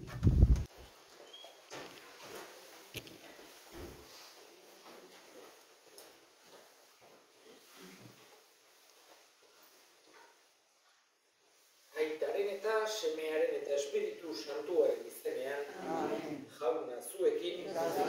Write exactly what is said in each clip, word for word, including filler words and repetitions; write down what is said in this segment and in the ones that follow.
Aitaren eta semearen eta Espiritu Santuaren izenean, jauna zuekin,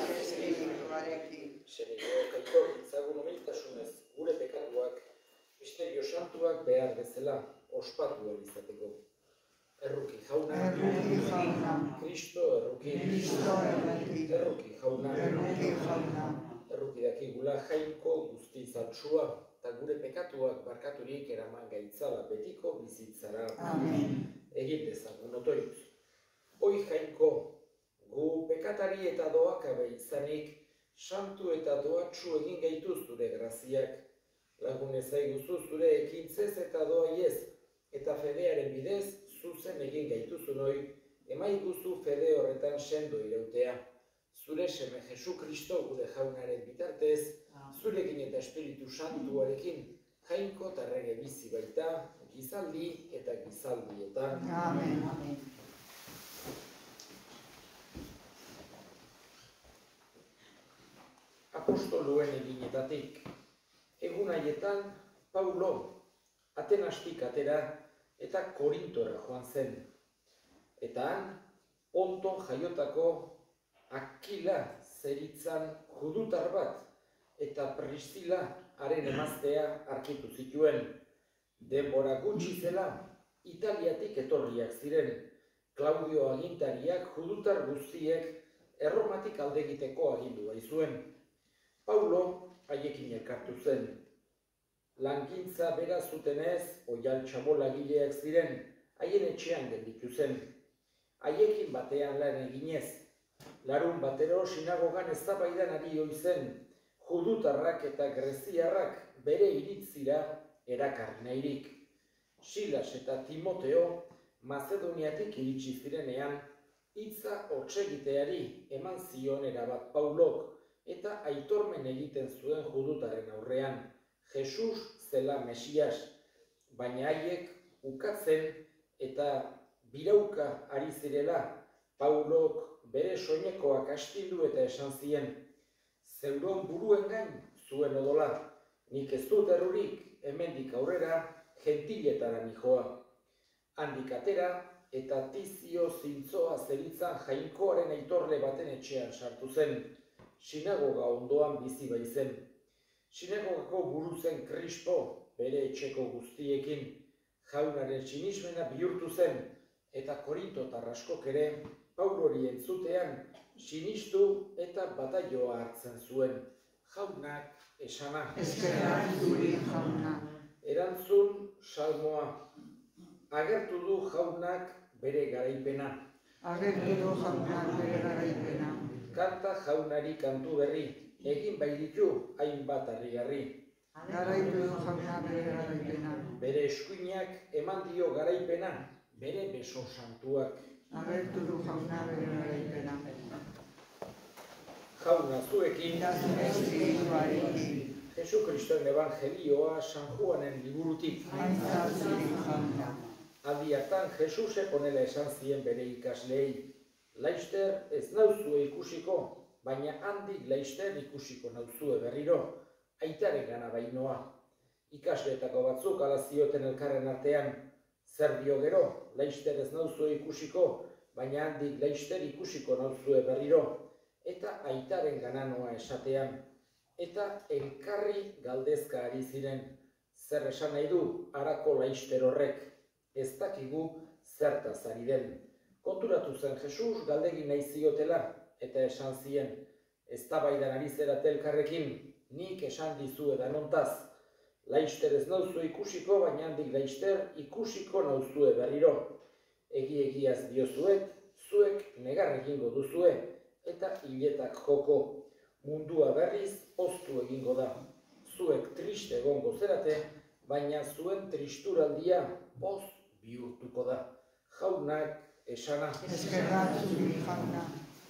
senikoak aitor ditzagun humiltasunez gure pekatuak, misterio santuak behar bezala ospatu ahal izateko. Erruki jauna, Kristo erruki, erruki jauna, erruki dakigula jainko guzti zatsua, eta gure pekatuak barkaturik eraman gaitzala betiko bizitzara. Egin dezagun otoitz. Hoi jainko, gu pekatari eta doakabe izanik, santu eta doatsu egin gaituz zure graziak. Lagun ezaiguzu zure ekintzez eta doaiez, eta fedearen bidez, zuzen egin gaituzun hoi, emaiguzu fede horretan sendo irautea. Zure seme Jesu Kristo gure jaunaren bitartez, zurekin eta Espiritu Santuarekin, jainko eta rege bizi baita, gizaldi eta gizaldietan. Amen. Amen. Apostoluen eginetatik, egun haietan Paulo Atenastik atera eta Korintora joan zen. Eta han, Ponton jaiotako Akila zeritzan judutar bat eta Priscila haren emaztea arkitu zituen. Denbora gutxi zela, Italiatik etorriak ziren, Klaudio agintariak judutar guztiek Erromatik alde egiteko agindua izuen. Paulo haiekin elkartu zen. Langintza bera zutenez, oial txamolagileak ziren, haien etxean gelditu zen. Haiekin batean lan eginez, larun batero sinagogan eztabaidan ari ohi zen, judutarrak eta greziarrak bere iritzira erakarri nahirik. Silas eta Timoteo Mazedoniatik iritsi zirenean, hitza hotsegiteari eman zion erabat Paulok eta aitormen egiten zuen judutaren aurrean, Jesus zela Mesias, baina haiek ukatzen eta birauka ari zirela, Paulok bere soinekoak astindu eta esan zien, zeuron buruen gain zuen odola, nik ez dut errurik hemendik aurrera gentiletara nijoa. Handik atera eta Tizio zintzoa zeritzan jainkoaren aitorle baten etxean sartu zen, sinagoga ondoan bizi baizen. Sinagogako buru zen Krispo bere etxeko guztiekin, jaunaren sinismena bihurtu zen, eta korintotar askok ere Paulori entzutean sinistu eta bataioa hartzen zuen. Jaunak esana. Eskerrak zuri jauna. Erantzun salmoa. Agertu du jaunak bere garaipena. Agertu du jaunak bere garaipena. Kanta jaunari kantu berri, egin bai ditu hainbat harrigarri. Garaitu du jaunak bere garaipena. Bere eskuinak eman dio garaipena, bere beso santuak. Agertu du jaunak bere garaipena. Jauna zuekin, Espirituarekin. Jesu Kristoen Evangelioa San Juanen liburutik. Aintzat zuri jauna. Aldi hartan Jesusek honela esan zien bere ikaslei, laister ez nauzue ikusiko, baina handik laister ikusiko nauzue berriro, aitaren gana bainoa. Ikasleetako batzuk ala zioten elkarren artean, zer dio gero, laister ez nauzue ikusiko, baina handik laister ikusiko nauzue berriro, eta aitaren gana noa esatean, eta elkarri galdezka ari ziren, zer esan nahi du harako laister horrek, ez dakigu zertaz ari den. Konturatu zen Jesus galdegin nahi ziotela, eta esan zien, eztabaidan ari zerate elkarrekin, nik esan dizu edanontaz, laister ez nauzue ikusiko, baina handik laister ikusiko nauzue berriro. Egi egiaz diozuet, zuek negar egingo duzue, eta hiletak joko, mundua berriz poztu egingo da. Zuek triste egongo zerate, baina zuen tristuraldia poz bihurtuko da. Jaunak esana. Eskerrak zuri jauna.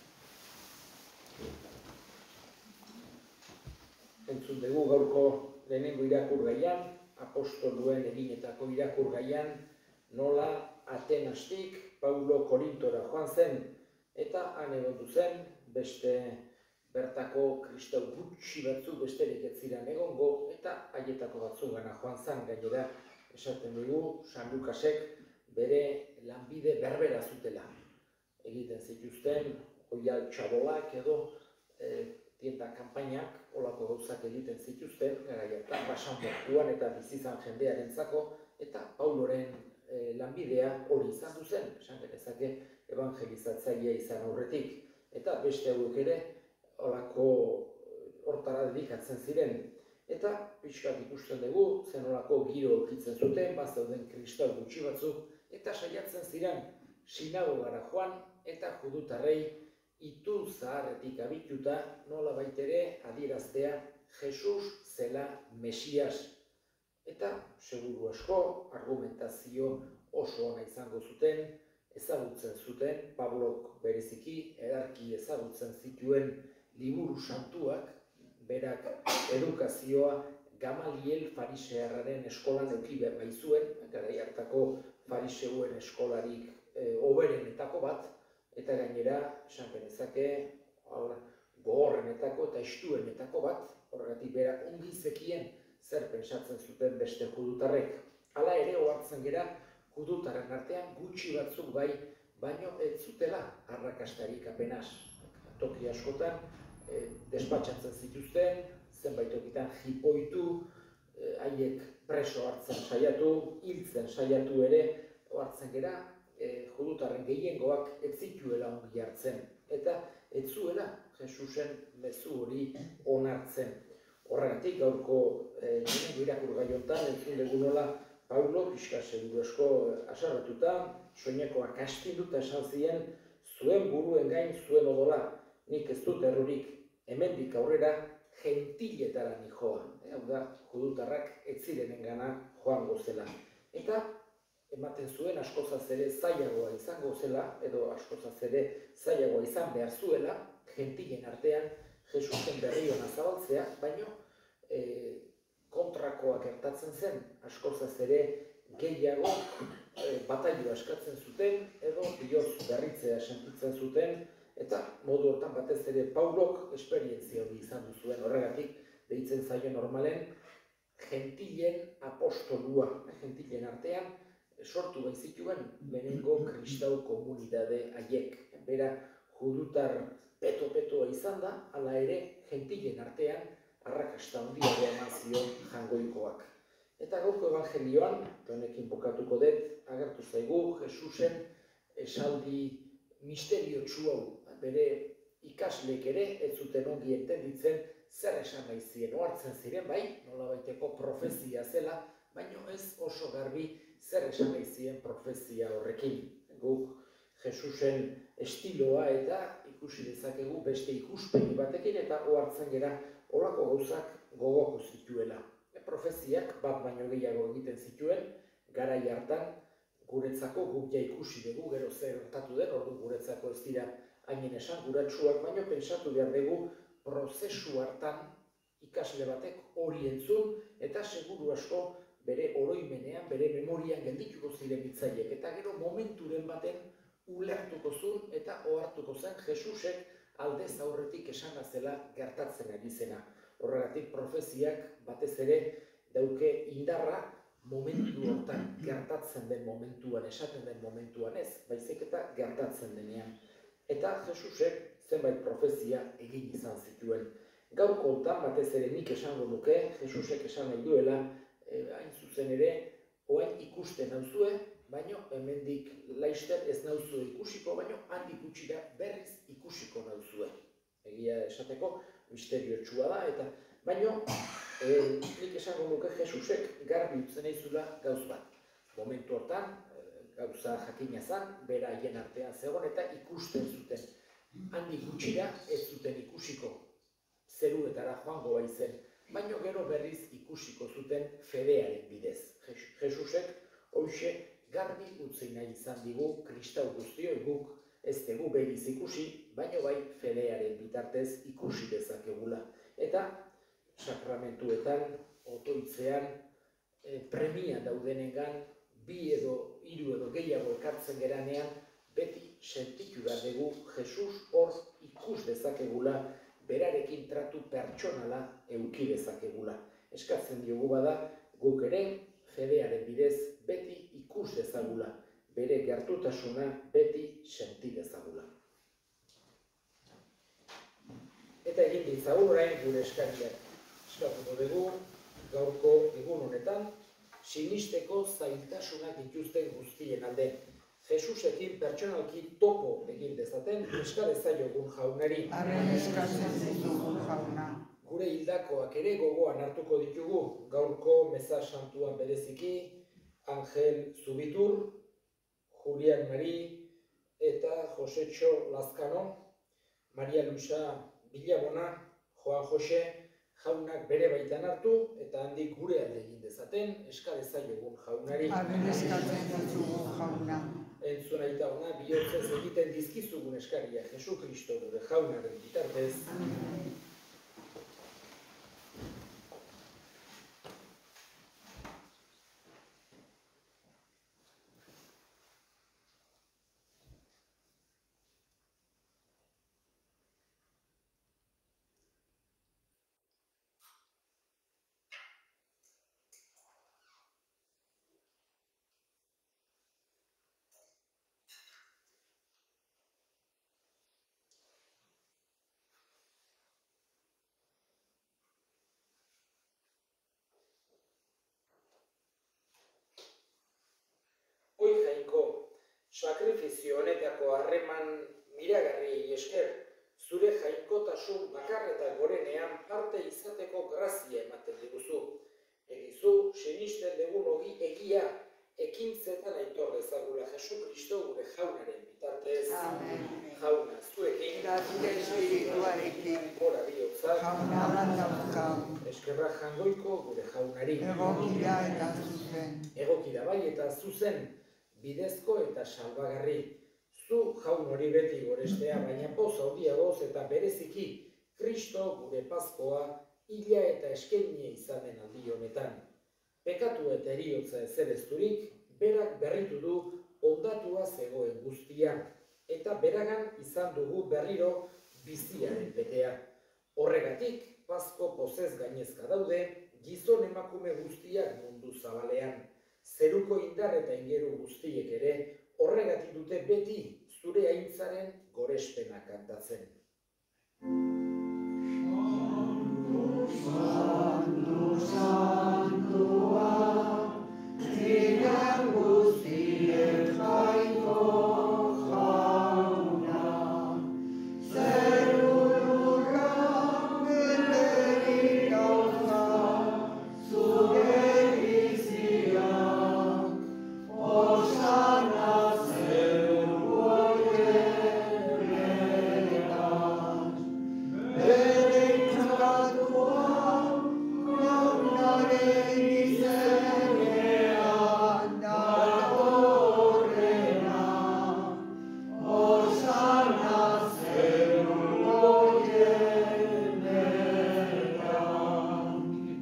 Entzun dugu gaurko lehenengo irakurgaian, apostoluen eginetako irakurgaian, nola Atenastik Paulo Korintora joan zen, Eta han egon zen beste bertako kristau gutxi batzuk besterik ez ziren egongo, eta haietako batzugana joan zen gainera esaten dugu San Lukasek bere lanbide berbera zutela. Egiten zituzten oial txabolak edo e, tienda kanpainak, olako gauzak egiten zituzten, gara jartan, basan portuan eta bizizan jendearentzako, eta Pauloren e, lanbidea hori izan duzen, esan genezake evangelizatzailea izan aurretik. Eta beste hauek ere, olako hortara dedikatzen ziren. Eta pixkat ikusten dugu, zen olako giro okitzen zuten, bazauden kristau gutxi batzuk, eta saiatzen ziren sinagogara joan, eta judutarrei itun zaharretik abituta nola baitere adieraztea Jesus zela Mesias. Eta seguru asko argumentazio oso ona izango zuten, ezagutzen zuten, Pablok bereziki edarki ezagutzen zituen liburu santuak, berak edukazioa Gamaliel farisearraren eskolan eduki baizuen, garai hartako fariseuen eskolarik e, hoberenetako bat, eta gainera, esan genezake, gogorrenetako eta estuenetako bat, horregatik berak ongi zekien zer pentsatzen zuten beste judutarrek. Hala ere ohartzen gera, judutarren artean gutxi batzuk bai, baino ez zutela arrakastarik apenas. Toki askotan, e, despatxatzen zituzten, zenbait tokitan jipoitu, haiek e, preso hartzen saiatu, hiltzen saiatu ere, ohartzen gera, e, judutarren gehiengoak ez zituela ongi hartzen, eta ez zuela Jesusen mezu hori onartzen. Horregatik gaurko e, irakur gaiontan, entzun dugu nola Paulo, pixka seguru esko asaratuta, soinekoak astinduta esan ziren, zuen buruen gain zuen odola, nik ez dut errurik, hemendik aurrera gentiletara nijoa. E, hau da, judutarrak ez zirenengana joango zela. Eta ematen zuen askozaz ere zailagoa izango zela, edo askozaz ere zailagoa izan behar zuela, gentilen artean Jesusen berri ona zabaltzea, baino e, kontrakoa gertatzen zen, askozaz ere gehiago e, batailua eskatzen zuten, edo bihotz berritzea sentitzen zuten, eta modu hortan batez ere Paulok esperientzia hori izan duzuen, horregatik deitzen zaio normalen gentilen apostolua, gentilen artean sortu baitzituen lehenengo kristau komunitate haiek. Bera judutar peto-petoa izan da, hala ere gentilen artean arrakasta handiagoa eman zion jangoikoak. Eta gaurko evangelioan, honekin bukatuko dut, agertu zaigu Jesusen esaldi misteriotsu hau, bere ikasleek ere ez zuten ongi entenditzen zer esan nahi zien, ohartzen ziren bai, nolabaiteko profezia zela, baino ez oso garbi zer esan nahi zien profezia horrekin. Guk Jesusen estiloa eta ikusi dezakegu beste ikuspegi batekin eta ohartzen gera horako gauzak gogoko zituela. Profeziak bat baino gehiago egiten zituen, garai hartan guretzako guk ja ikusi dugu gero zer gertatu den, ordu guretzako ez dira hainen esan guratsuak, baino pentsatu behar dugu prozesu hartan ikasle batek hori entzun eta seguru asko bere oroimenean, bere memorian geldituko ziren hitzaiek, eta gero momenturen baten ulertuko zuen eta ohartuko zen Jesusek aldez aurretik esana zela gertatzen ari zena. Horregatik profeziak batez ere dauke indarra momentu hortan, gertatzen den momentuan, esaten den momentuan ez, baizik eta gertatzen denean. Eta Jesusek zenbait profezia egin izan zituen. Gaurko hontan batez ere nik esango nuke, Jesusek esan nahi duela, hain zuzen ere, orain ikusten nauzue, baino hemendik laster ez nauzue ikusiko, baino handik gutxira berriz ikusiko nauzue. Egia esateko, misteriotsua da, eta baino e, nik esango nuke Jesusek garbi utzen naizula gauz bat. Momentu hortan, gauza jakina zen, bera haien artean zegoen eta ikusten zuten. Handik gutxira ez zuten ikusiko, zeruetara joango baizen, baino gero berriz ikusiko zuten fedearen bidez. Jesusek hoxe garbi utzi nahi izan digu kristau guztioi guk ez dugu begiz ikusi, baino bai fedearen bitartez ikusi dezakegula. Eta sakramentuetan, otoitzean, e, premia daudenengan, bi edo hiru edo gehiago ekartzen geranean, beti sentitu behar dugu Jesus hor ikus dezakegula, berarekin tratu pertsonala eduki dezakegula. Eskatzen diogu bada, guk ere fedearen bidez beti ikus dezagula, bere gertutasuna beti senti dezagula. Eta egin ditzagun orain gure eskariak. Eskatuko dugu, gaurko egun honetan, sinisteko zailtasunak dituzten guztien alde. Jesusekin pertsonalki topo egin dezaten eska dezaiogun jaunari. Arren eskatzen ditugu jauna. Gure hildakoak ere gogoan hartuko ditugu, gaurko meza santuan bereziki, Angel Zubitur, Julian Mari eta Josetxo Lazkano, Maria Luisa Bilabona, Joan Jose, jaunak bere baitan hartu eta handik gure alde egin dezaten eska dezaiogun jaunari. Arren eskatzen ditugu jauna. Entzun aita ona, bihotzez egiten dizkizugun eskaria Jesu Kristo gure jaunaren bitartez. Hoi jainko, sakrifizio honetako harreman miragarriei esker, zure jainkotasun bakar eta gorenean parte izateko grazia ematen diguzu. Egizu, sinisten dugun ogi egia, ekintzetan aitor dezagula Jesu Kristo gure jaunaren bitartez. Amen. Jauna, zuekin, Eta zure espirituarekin, gora bihotzak, jauna bandauzkau. eskerra jangoiko gure jaunari. Egokia eta zuzen. Egoki da bai eta zuzen, bidezko eta salbagarri. Zu jaun hori beti gorestea, baina poz handiagoz eta bereziki Kristo gure pazkoa hila eta eskainia izanen aldi honetan. Pekatu eta heriotza ezerezturik, berak berritu du ondatua zegoen guztia, eta beragan izan dugu berriro biziaren betea. Horregatik, pazko pozez gainezka daude, gizon emakume guztiak mundu zabalean. Zeruko indar eta ingeru guztiek ere, horregatik dute beti zure aintzaren gorespena kantatzen. Santu, santua, ziren guztiek jainko jauna. Zeru lurran berderik gauza, zure biziak. Osana zeru horien beretan. Bere itxuratua, jaunaren izenean datorrena. Osana zeru horien beretan.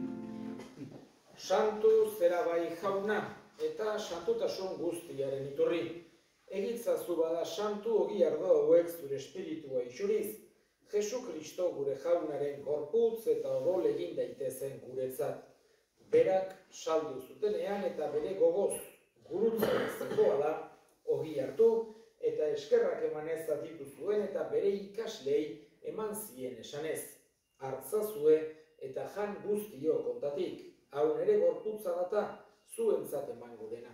Santu zera bai jauna, eta santutasun guztiaren iturri. Egitzazu bada santu ogi ardo hauek zure espiritua isuriz, Jesu Kristo gure jaunaren gorputz eta odol egin daitezen guretzat. Berak saldu zutenean eta bere gogoz gurutzea zegoala ogi hartu eta eskerrak emanez zatitu zuen eta bere ikaslei eman zien esanez. Hartzazue eta jan guztio kontatik, hau nere gorputza data zuentzat emango dena.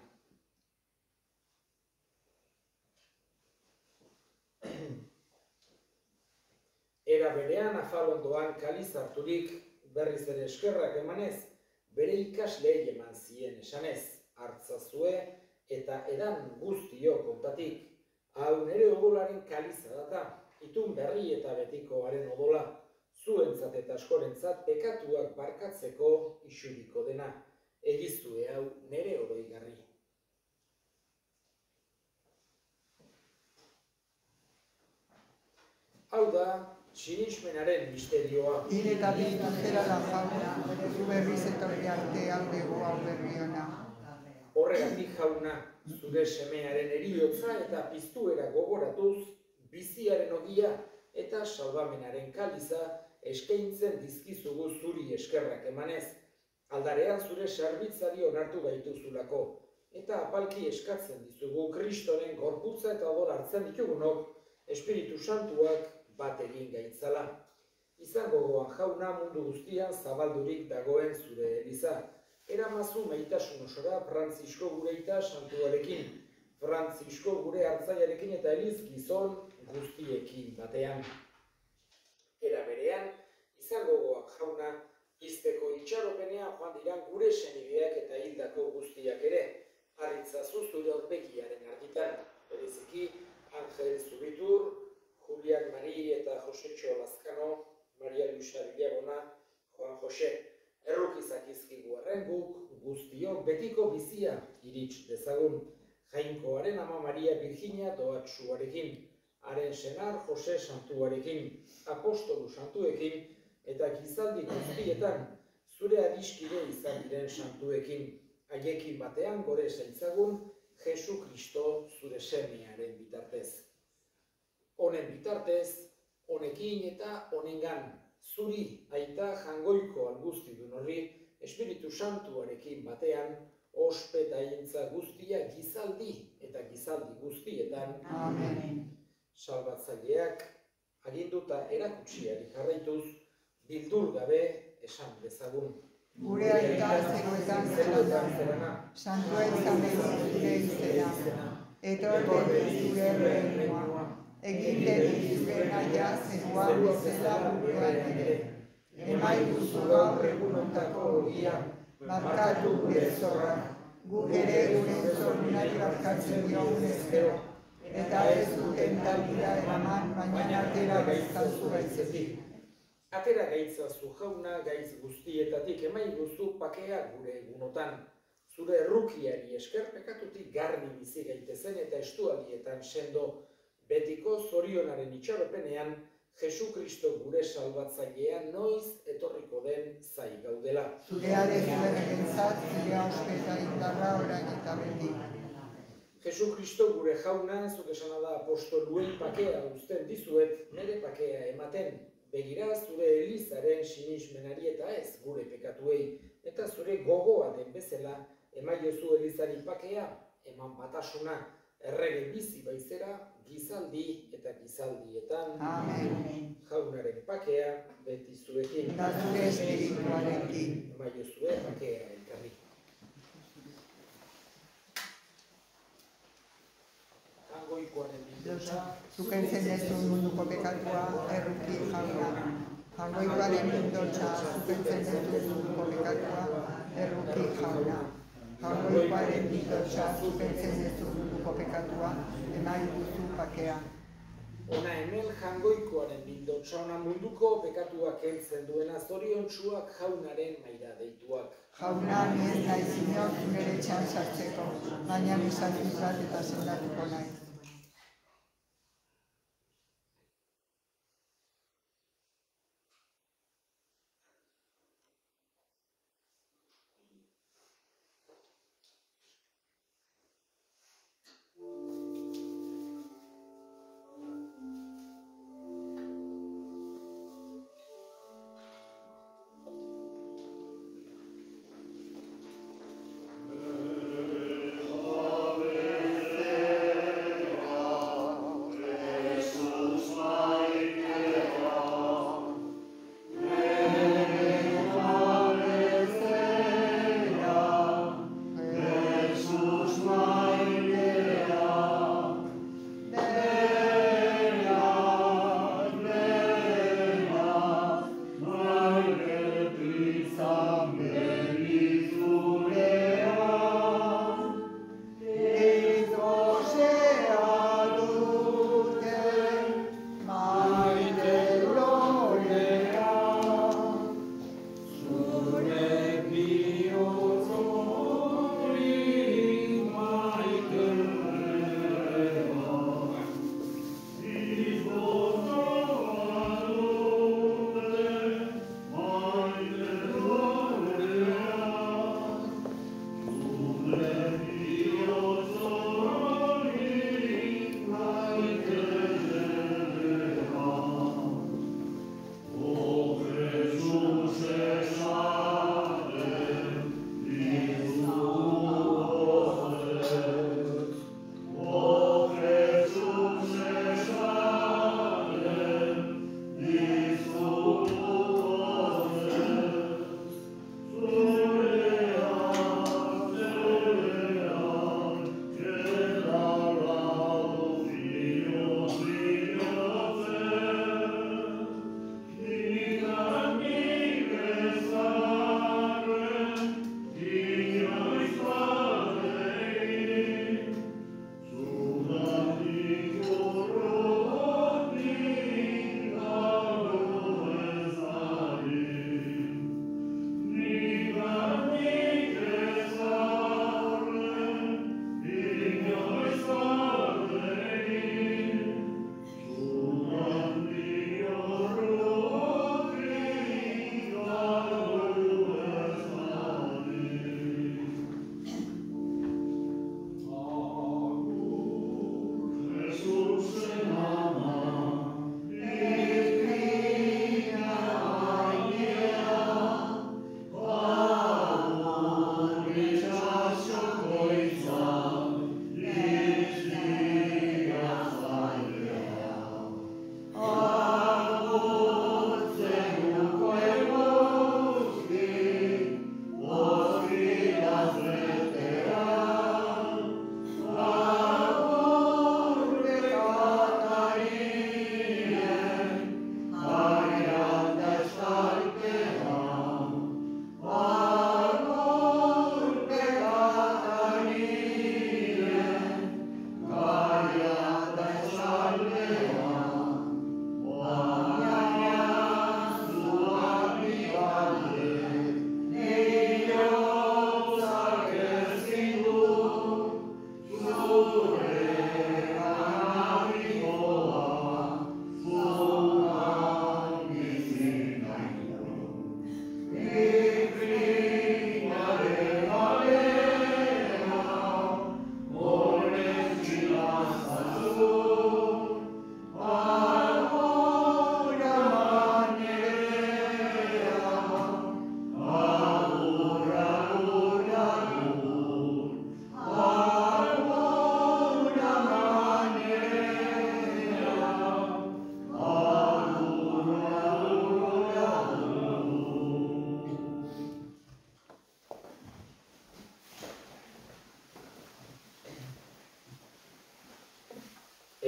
Era berean afalondoan kaliz harturik, berriz ere eskerrak emanez, bere ikaslei eman zien esanez, hartzazue eta edan guztio kontatik, hau nere odolaren kaliza data, itun berri eta betikoaren odola, zuentzat eta askorentzat pekatuak barkatzeko isuriko dena, egizue hau nere oroigarri. Hau da, sinismenaren misterioa. Hil eta biztu zera da jauna, zu berriz etorri arte hau dugu hau berri ona. Horregatik jauna, zure semearen eriotza eta piztuera gogoratuz, biziaren ogia eta salbamenaren kaliza eskaintzen dizkizugu zuri eskerrak emanez, aldarean zure serbitzari onartu gaituzulako, eta apalki eskatzen dizugu Kristoren gorputza eta odol hartzen ditugunok, Espiritu Santuak bat egin gaitzala. Izango gogoan jauna mundu guztian zabaldurik dagoen zure eliza. Eramazu maitasun osora Frantzisko gureita santuarekin, Frantzisko gure hartzaiarekin eta eliz gizon guztiekin batean. Era berean, izango gogoan jauna, izteko itxaropenean joan diran gure senideak eta hildako guztiak ere, harritzazu zure aurpegiaren argitan, bereziki Angel Zubitur, Julian Mari eta Josetxo Lazkano, Maria Luisa Villagona, Juan Jose, errukizak izkigu arren guk guztiok betiko bizia irits dezagun, Jainkoaren ama Maria Virginia Doatsuarekin, haren senar Jose Santuarekin, apostolu santuekin, eta gizaldi guztietan zure adiskide izan diren santuekin, haiekin batean gore zaitzagun Jesu Kristo zure semearen bitartez. Honen bitartez, honekin eta honengan, zuri aita jangoiko alguztidun horri, Espiritu Santuarekin batean, ospetaintza guztia gizaldi eta gizaldi guztietan. Amen. Salbatzaileak, aginduta erakutsiari jarraituz, bildur gabe esan dezagun. Gure aita zeruetan zerana, santua izan behin zure izena, etorbe zure errenua, egiten zure naia zeruan bezala gurean ere. Emaiguzu gaur egunontako ogia, markatu gure zorra, guk ere gure zorunari barkatzen diogun ezkero, eta ez duten talbira eraman, baina atera gaitzazu gaitzetik. Atera gaitzazu jauna gaitz guztietatik emaiguzu pakea gure egunotan. Zure errukiari esker pekatutik garbi bizi gaitezen eta estualdietan sendo betiko zorionaren itxaropenean Jesu Kristo gure salbatzailea noiz etorriko den zai gaudela. Zureare zuerentzat, zure ospeta indarra orain eta beti. Jesu Kristo gure jauna, zuk esana da apostoluen pakea uzten dizuet, nire pakea ematen. Begira zure elizaren sinismenari eta ez gure pekatuei, eta zure gogoa den bezala, emaiozu elizari pakea, eman batasuna, errege bizi baizera, gizaldi eta gizaldietan. Amen. Jaunaren pakea, beti zuekin. Da zure espirituarekin. Emaiozue pakea elkarri. Jangoikoaren bildotsa, Zukentzen ez munduko pekatua, erruki jauna. Jangoikoaren bildotsa, zukentzen ez munduko pekatua, erruki jauna. Jangoikoaren bildotsa, zukentzen ez munduko pekatua, emaiguzu pakea. Ona hemen jangoikoaren bildotsa, ona munduko pekatua kentzen duena zoriontsuak jaunaren maira deituak. Jauna, ni ez naiz inor nire txan sartzeko, baina bizatu bat eta sendatuko naiz. Jesús, my dear.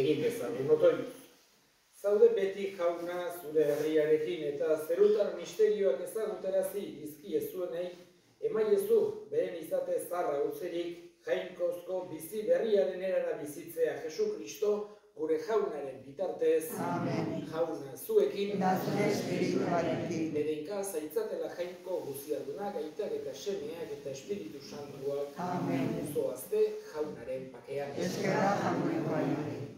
egin dezagun otoituz. Zaude beti jauna zure herriarekin eta zerutar misterioak ezagutarazi dizkiezuenei emaiezu beren izate zarra utzirik jainkozko bizi berriaren erara bizitzea Jesu Kristo gure jaunaren bitartez. Amen. Jauna zuekin Da zure espirituarekin. bedenka zaitzatela jainko guziardunak, aitak eta semeak eta espiritu santuak. Amen. Zoazte jaunaren pakean. Eskerra jaunikoari.